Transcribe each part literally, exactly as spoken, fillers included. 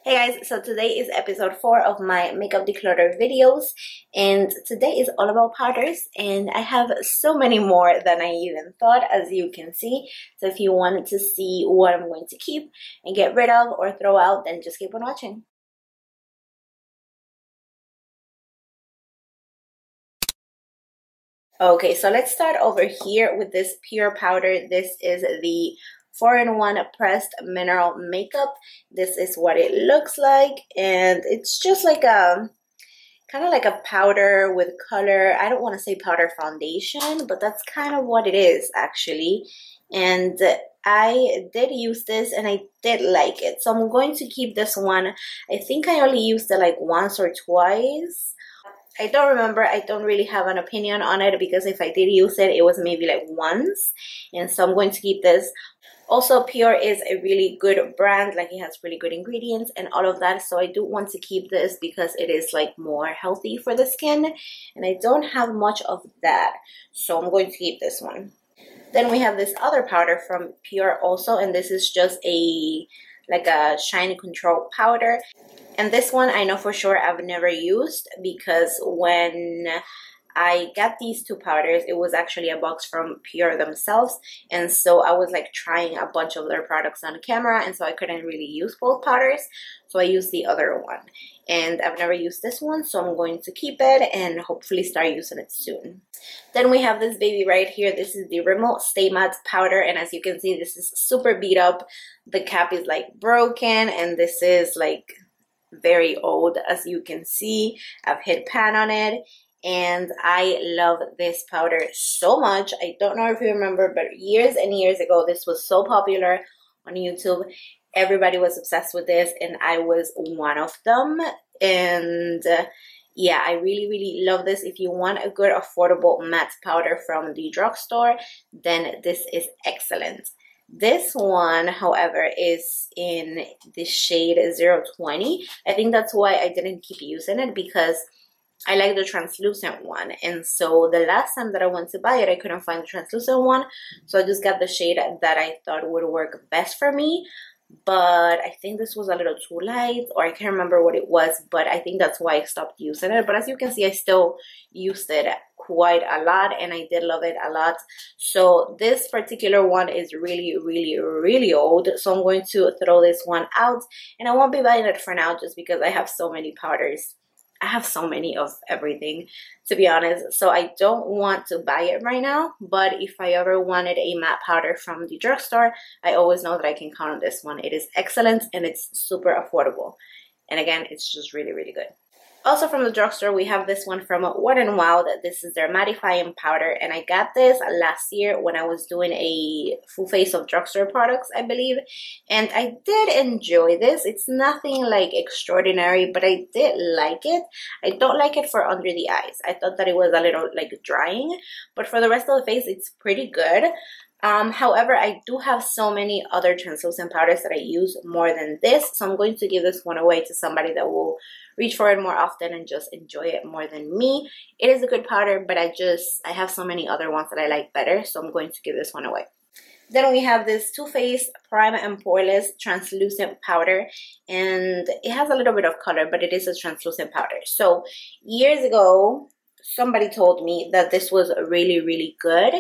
Hey guys, so today is episode four of my makeup declutter videos, and today is all about powders, and I have so many more than I even thought, as you can see. So if you wanted to see what I'm going to keep and get rid of or throw out, then just keep on watching. Okay, so let's start over here with this pure powder. This is the four in one pressed mineral makeup. This is what it looks like, and it's just like a kind of like a powder with color. I don't want to say powder foundation, but that's kind of what it is actually. And I did use this and I did like it, so I'm going to keep this one. I think I only used it like once or twice. I don't remember. I don't really have an opinion on it, because if I did use it, it was maybe like once, and so I'm going to keep this. Also, Pure is a really good brand. Like, it has really good ingredients and all of that, so I do want to keep this because it is like more healthy for the skin, and I don't have much of that, so I'm going to keep this one. Then we have this other powder from Pure also, and this is just a like a shine control powder. And this one I know for sure I've never used, because when I got these two powders, it was actually a box from Pure themselves, and so I was like trying a bunch of their products on camera, and so I couldn't really use both powders, so I used the other one. And I've never used this one, so I'm going to keep it and hopefully start using it soon. Then we have this baby right here. This is the Rimmel Stay Matte powder, and as you can see, this is super beat up. The cap is like broken, and this is like very old, as you can see. I've hit pan on it, and I love this powder so much. I don't know if you remember, but years and years ago, this was so popular on YouTube. Everybody was obsessed with this, and I was one of them. And uh, yeah, I really, really love this. If you want a good, affordable matte powder from the drugstore, then this is excellent. This one, however, is in the shade zero twenty. I think that's why I didn't keep using it, because I like the translucent one, and so the last time that I went to buy it, I couldn't find the translucent one, so I just got the shade that I thought would work best for me. But I think this was a little too light, or I can't remember what it was, but I think that's why I stopped using it. But as you can see, I still used it quite a lot, and I did love it a lot. So this particular one is really, really, really old, so I'm going to throw this one out, and I won't be buying it for now just because I have so many powders. I have so many of everything, to be honest, so I don't want to buy it right now. But if I ever wanted a matte powder from the drugstore, I always know that I can count on this one. It is excellent, and it's super affordable, and again, it's just really, really good. Also from the drugstore, we have this one from Wet n Wild. This is their mattifying powder, and I got this last year when I was doing a full face of drugstore products, I believe, and I did enjoy this. It's nothing like extraordinary, but I did like it. I don't like it for under the eyes. I thought that it was a little like drying, but for the rest of the face, it's pretty good. Um, however, I do have so many other translucent powders that I use more than this, so I'm going to give this one away to somebody that will reach for it more often and just enjoy it more than me. It is a good powder, but I just, I have so many other ones that I like better, so I'm going to give this one away. Then we have this Too Faced Prime and Poreless Translucent Powder, and it has a little bit of color, but it is a translucent powder. So years ago, somebody told me that this was really, really good,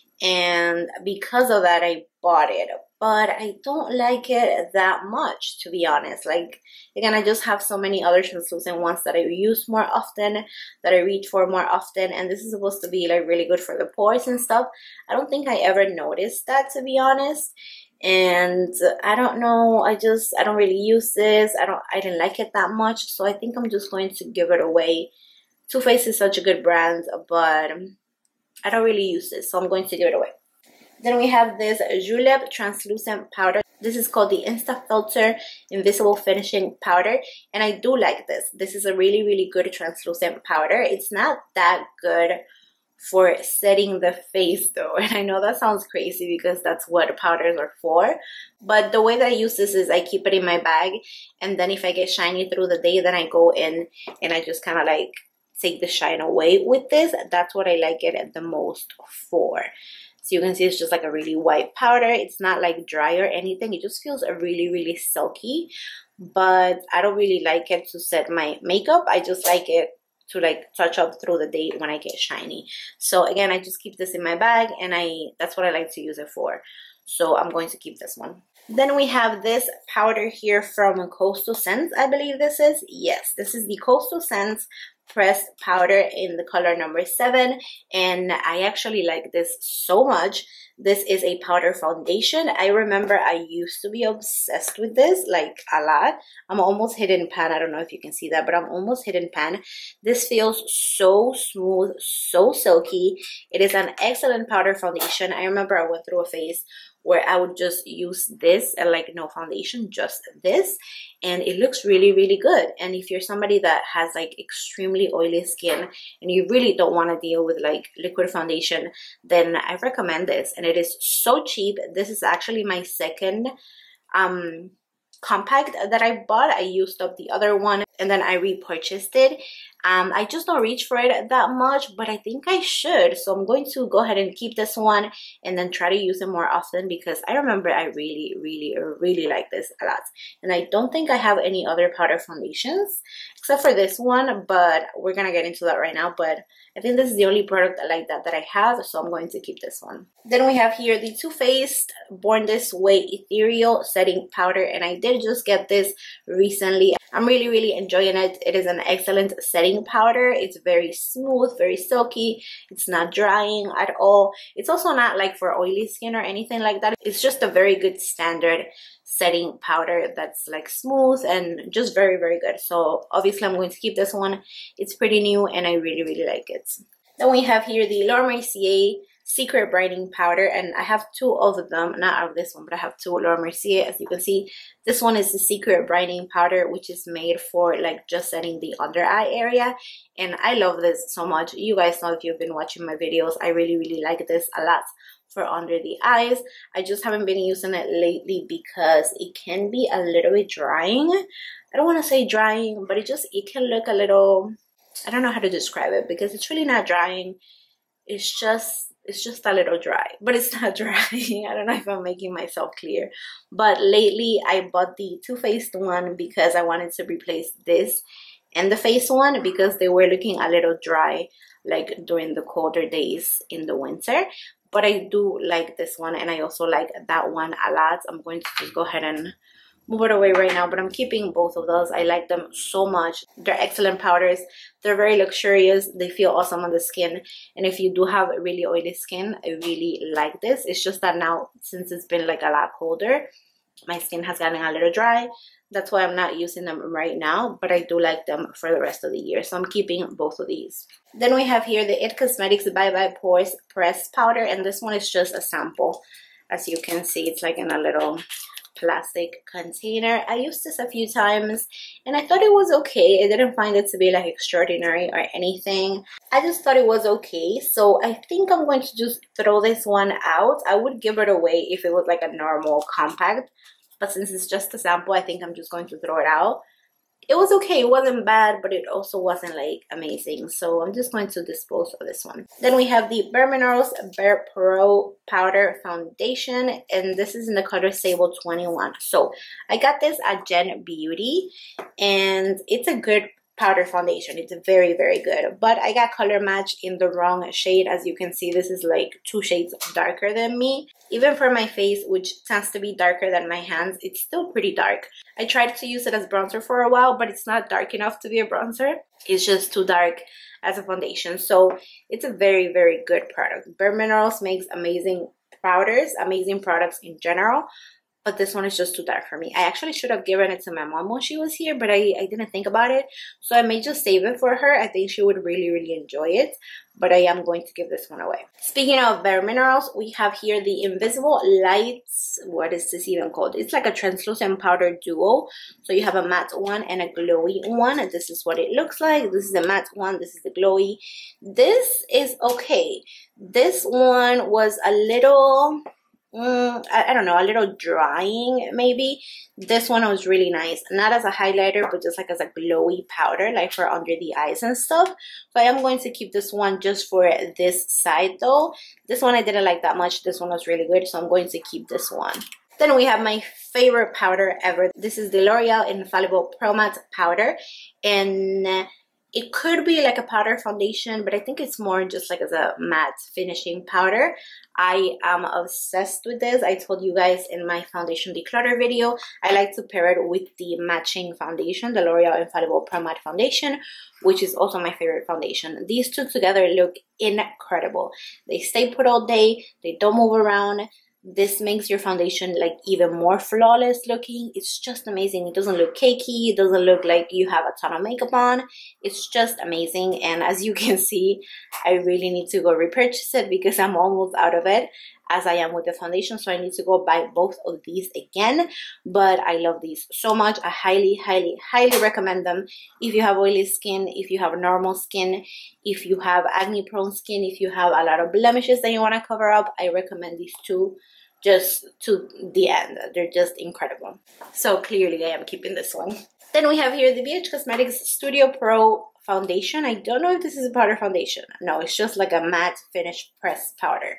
and because of that, I bought it. But I don't like it that much, to be honest. Like, again, I just have so many other translucent ones that I use more often, that I reach for more often, and this is supposed to be like really good for the pores and stuff. I don't think I ever noticed that, to be honest. And I don't know, I just, I don't really use this. I don't, I didn't like it that much, so I think I'm just going to give it away. Too Faced is such a good brand, but I don't really use this, so I'm going to give it away. Then we have this Julep Translucent Powder. This is called the Insta Filter Invisible Finishing Powder, and I do like this. This is a really, really good translucent powder. It's not that good for setting the face though, and I know that sounds crazy because that's what powders are for, but the way that I use this is I keep it in my bag, and then if I get shiny through the day, then I go in and I just kind of like take the shine away with this. That's what I like it the most for. So you can see it's just like a really white powder. It's not like dry or anything. It just feels really, really silky. but I don't really like it to set my makeup. I just like it to like touch up through the day when I get shiny. So again, I just keep this in my bag, and I that's what I like to use it for. So I'm going to keep this one. Then we have this powder here from Coastal Scents, I believe this is. Yes, this is the Coastal Scents pressed powder in the color number seven, and I actually like this so much. This is a powder foundation. I remember I used to be obsessed with this, like a lot. I'm almost hidden pan. I don't know if you can see that, but I'm almost hidden pan. This feels so smooth, so silky. It is an excellent powder foundation. I remember I went through a phase where I would just use this and like no foundation, just this, and it looks really, really good. And if you're somebody that has like extremely oily skin and you really don't want to deal with like liquid foundation, then I recommend this. And it is so cheap. This is actually my second um compact that I bought. I used up the other one and then I repurchased it. Um, I just don't reach for it that much, but I think I should. So I'm going to go ahead and keep this one and then try to use it more often, because I remember I really, really, really like this a lot. And I don't think I have any other powder foundations except for this one, but we're gonna get into that right now. But I think this is the only product like that that I have, so I'm going to keep this one. Then we have here the Too Faced Born This Way Ethereal Setting Powder, and I did just get this recently. I'm really, really enjoying it. It is an excellent setting powder. It's very smooth, very silky. It's not drying at all. It's also not like for oily skin or anything like that. It's just a very good standard setting powder that's like smooth and just very, very good. So obviously I'm going to keep this one. It's pretty new and I really, really like it. Then we have here the Laura Mercier Secret Brightening Powder, and I have two of them, not out of this one, but I have two Laura Mercier. As you can see, this one is the Secret Brightening Powder, which is made for like just setting the under eye area, and I love this so much. You guys know if you've been watching my videos, I really, really like this a lot for under the eyes. I just haven't been using it lately because it can be a little bit drying. I don't want to say drying, but it just, it can look a little, I don't know how to describe it, because it's really not drying. It's just, it's just a little dry, but it's not drying. I don't know if I'm making myself clear. But lately I bought the Too Faced one because I wanted to replace this and the face one because they were looking a little dry like during the colder days in the winter. But I do like this one, and I also like that one a lot. I'm going to just go ahead and move it away right now, but I'm keeping both of those. I like them so much. They're excellent powders. They're very luxurious. They feel awesome on the skin, and if you do have really oily skin, I really like this. It's just that now, since it's been like a lot colder, my skin has gotten a little dry. That's why I'm not using them right now, but I do like them for the rest of the year, so I'm keeping both of these. Then we have here the It Cosmetics Bye Bye Pores Pressed Powder, and this one is just a sample. As you can see, it's like in a little plastic container. I used this a few times and I thought it was okay. I didn't find it to be like extraordinary or anything. I just thought it was okay. So I think I'm going to just throw this one out. I would give it away if it was like a normal compact, but since it's just a sample, I think I'm just going to throw it out. It was okay. It wasn't bad, but it also wasn't like amazing. So I'm just going to dispose of this one. Then we have the Bare Minerals Bare Pro Powder Foundation, and this is in the color Sable twenty-one. So I got this at Gen Beauty, and it's a good powder foundation. It's very, very good, but I got color match in the wrong shade. As you can see, this is like two shades darker than me. Even for my face, which tends to be darker than my hands, it's still pretty dark. I tried to use it as bronzer for a while, but it's not dark enough to be a bronzer. It's just too dark as a foundation. So it's a very, very good product. Bare Minerals makes amazing powders, amazing products in general, but this one is just too dark for me. I actually should have given it to my mom when she was here, but I, I didn't think about it. So I may just save it for her. I think she would really, really enjoy it, but I am going to give this one away. Speaking of Bare Minerals, we have here the Invisible Lights. What is this even called? It's like a translucent powder duo. So you have a matte one and a glowy one. This is what it looks like. This is the matte one. This is the glowy. This is okay. This one was a little... Mm, I, I don't know, a little drying maybe. This one was really nice, not as a highlighter but just like as a glowy powder, like for under the eyes and stuff. So I am going to keep this one just for this side though. This one I didn't like that much. This one was really good, so I'm going to keep this one. Then we have my favorite powder ever. This is the L'Oreal Infallible Pro Matte Powder, and it could be like a powder foundation, but I think it's more just like as a matte finishing powder. I am obsessed with this. I told you guys in my foundation declutter video, I like to pair it with the matching foundation, the L'Oreal Infallible Pro Matte Foundation, which is also my favorite foundation. These two together look incredible. They stay put all day. They don't move around. This makes your foundation like even more flawless looking. It's just amazing. It doesn't look cakey. It doesn't look like you have a ton of makeup on. It's just amazing. And as you can see, I really need to go repurchase it because I'm almost out of it, as I am with the foundation. So I need to go buy both of these again. But I love these so much. I highly, highly, highly recommend them. If you have oily skin, if you have normal skin, if you have acne prone skin, if you have a lot of blemishes that you want to cover up, I recommend these two just to the end. They're just incredible. So clearly I am keeping this one. Then we have here the B H Cosmetics Studio Pro foundation. I don't know if this is a powder foundation. No, it's just like a matte finish pressed powder.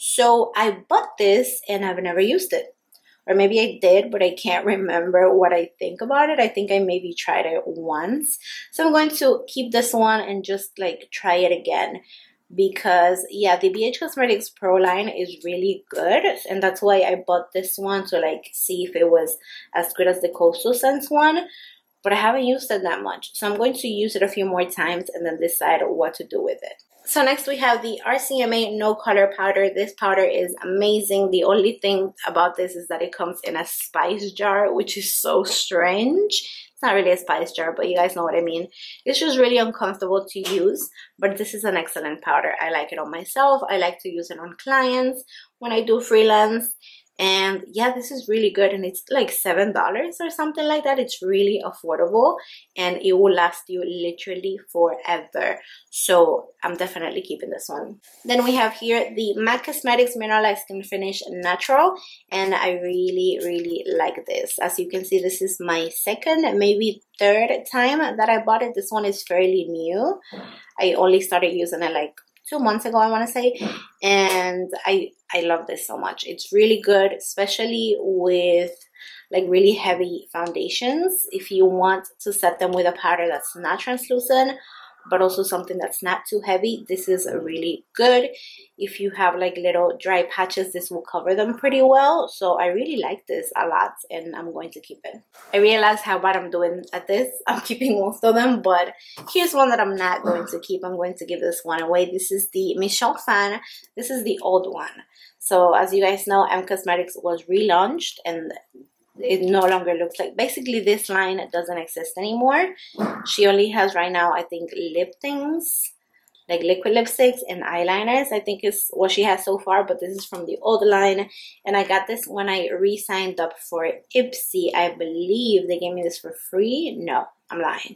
So I bought this and I've never used it. Or maybe I did, but I can't remember what I think about it. I think I maybe tried it once. So I'm going to keep this one and just like try it again. Because yeah, the B H Cosmetics Pro line is really good, and that's why I bought this one to like see if it was as good as the Coastal Scents one, but I haven't used it that much, so I'm going to use it a few more times and then decide what to do with it. So next we have the R C M A No Color Powder. This powder is amazing. The only thing about this is that it comes in a spice jar, which is so strange. It's not really a spice jar, but you guys know what I mean. It's just really uncomfortable to use, but this is an excellent powder. I like it on myself. I like to use it on clients when I do freelance. And yeah, this is really good, and it's like seven dollars or something like that. It's really affordable, and it will last you literally forever. So I'm definitely keeping this one. Then we have here the MAC Cosmetics Mineralized Skin Finish Natural, and I really, really like this. As you can see, this is my second, maybe third time that I bought it. This one is fairly new. I only started using it like two months ago, I want to say, and I I love this so much. It's really good, especially with like really heavy foundations. If you want to set them with a powder that's not translucent, but also something that's not too heavy, this is really good. If you have like little dry patches, this will cover them pretty well. So I really like this a lot, and I'm going to keep it. I realize how bad I'm doing at this. I'm keeping most of them, but here's one that I'm not going to keep. I'm going to give this one away. This is the Michelle Phan. This is the old one. So as you guys know, M Cosmetics was relaunched, and it no longer looks like, basically this line doesn't exist anymore. She only has right now, I think, lip things, like liquid lipsticks and eyeliners, I think is what she has so far, but this is from the old line. And I got this when I re-signed up for Ipsy. I believe they gave me this for free. No, I'm lying.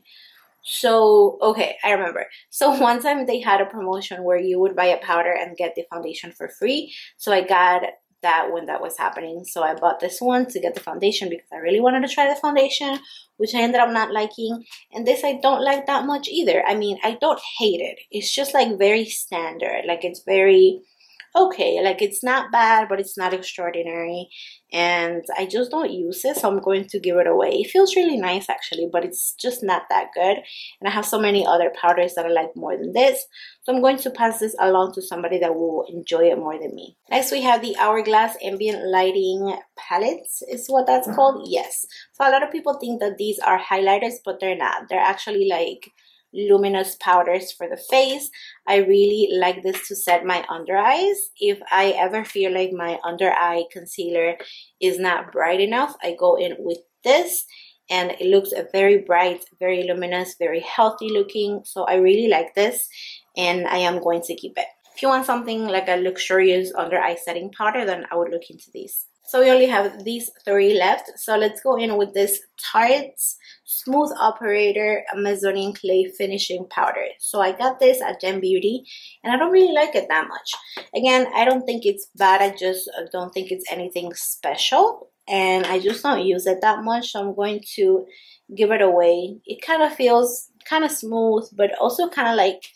So, okay, I remember. So one time they had a promotion where you would buy a powder and get the foundation for free. So I got that when that was happening. So I bought this one to get the foundation because I really wanted to try the foundation, which I ended up not liking. And this I don't like that much either. I mean, I don't hate it. It's just like very standard. Like it's very okay. Like it's not bad, but it's not extraordinary. And I just don't use it, so I'm going to give it away. It feels really nice actually, but it's just not that good. And I have so many other powders that I like more than this. So I'm going to pass this along to somebody that will enjoy it more than me. Next we have the Hourglass Ambient Lighting Palettes, is what that's called. Yes. So a lot of people think that these are highlighters, but they're not. They're actually like luminous powders for the face. I really like this to set my under eyes. If I ever feel like my under eye concealer is not bright enough, I go in with this, and it looks very bright, very luminous, very healthy looking. So I really like this, and I am going to keep it. If you want something like a luxurious under eye setting powder, then I would look into these. So we only have these three left. So let's go in with this Tarte's Smooth Operator Mezzanine Clay Finishing Powder. So I got this at Gem Beauty, and I don't really like it that much. Again, I don't think it's bad. I just don't think it's anything special, and I just don't use it that much. So I'm going to give it away. It kind of feels kind of smooth, but also kind of like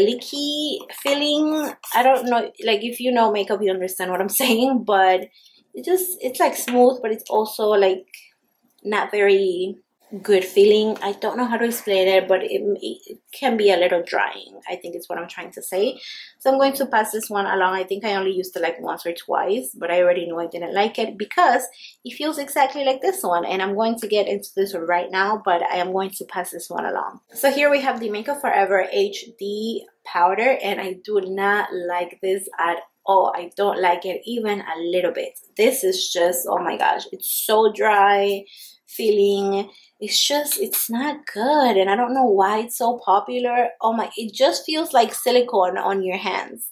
silicky feeling. I don't know, like if you know makeup, you understand what I'm saying, but it just, it's like smooth, but it's also like not very good feeling. I don't know how to explain it, but it, it can be a little drying, I think is what I'm trying to say. So I'm going to pass this one along. I think I only used it like once or twice, but I already knew I didn't like it because it feels exactly like this one, and I'm going to get into this right now, but I am going to pass this one along. So here we have the Makeup Forever H D powder, and I do not like this at all. I don't like it even a little bit. This is just, oh my gosh, it's so dry feeling. It's just, it's not good, and I don't know why it's so popular. Oh my, it just feels like silicone on your hands.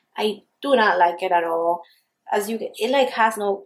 I do not like it at all. As you, it like has no,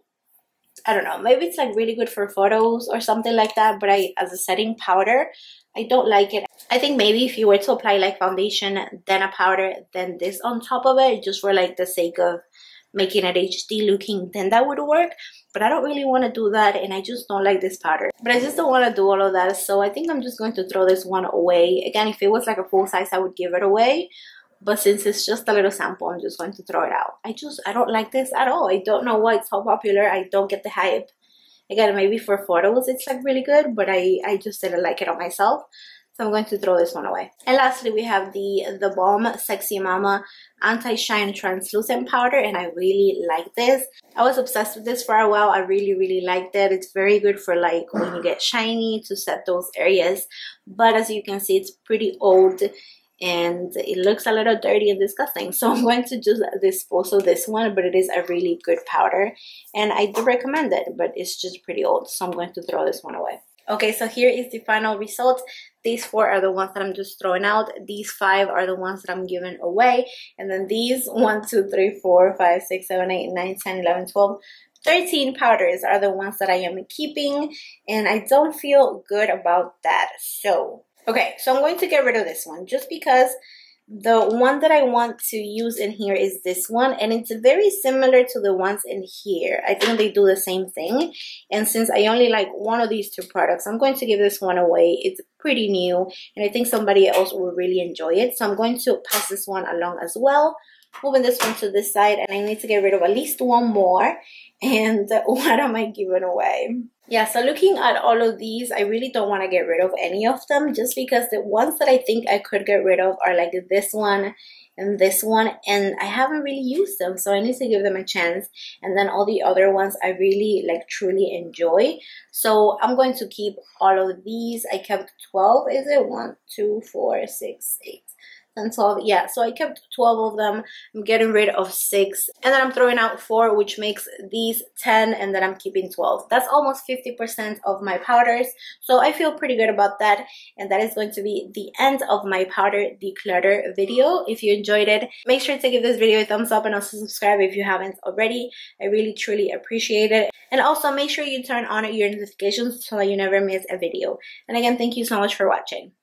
I don't know, maybe it's like really good for photos or something like that, but I, as a setting powder, I don't like it. I think maybe if you were to apply like foundation, then a powder, then this on top of it, just for like the sake of making it H D looking, then that would work. But I don't really want to do that, and I just don't like this powder. But I just don't want to do all of that, so I think I'm just going to throw this one away. Again, if it was like a full size, I would give it away. But since it's just a little sample, I'm just going to throw it out. I just, I don't like this at all. I don't know why it's so popular. I don't get the hype. Again, maybe for photos it's like really good, but I, I just didn't like it on myself. So I'm going to throw this one away. And lastly, we have the The Balm Sexy Mama Anti-Shine Translucent Powder, and I really like this. I was obsessed with this for a while. I really, really liked it. It's very good for like when you get shiny, to set those areas. But as you can see, it's pretty old and it looks a little dirty and disgusting. So I'm going to just dispose of this one, but it is a really good powder. And I do recommend it, but it's just pretty old. So I'm going to throw this one away. Okay, so here is the final result. These four are the ones that I'm just throwing out. These five are the ones that I'm giving away. And then these one, two, three, four, five, six, seven, eight, nine, ten, eleven, twelve, thirteen powders are the ones that I am keeping. And I don't feel good about that. So, okay, so I'm going to get rid of this one just because the one that I want to use in here is this one, and it's very similar to the ones in here. I think they do the same thing, and since I only like one of these two products, I'm going to give this one away. It's pretty new, and I think somebody else will really enjoy it, so I'm going to pass this one along as well. Moving this one to this side, and I need to get rid of at least one more. And what am I giving away? Yeah, so looking at all of these, I really don't want to get rid of any of them, just because the ones that I think I could get rid of are like this one and this one, and I haven't really used them, so I need to give them a chance. And then all the other ones I really like truly enjoy, so I'm going to keep all of these. I kept twelve, is it? One, two, four, six, eight, and twelve. Yeah, so I kept twelve of them. I'm getting rid of six, and then I'm throwing out four, which makes these ten, and then I'm keeping twelve. That's almost fifty percent of my powders, so I feel pretty good about that. And that is going to be the end of my powder declutter video. If you enjoyed it, make sure to give this video a thumbs up and also subscribe if you haven't already. I really truly appreciate it. And also make sure you turn on your notifications so that you never miss a video. And again, thank you so much for watching.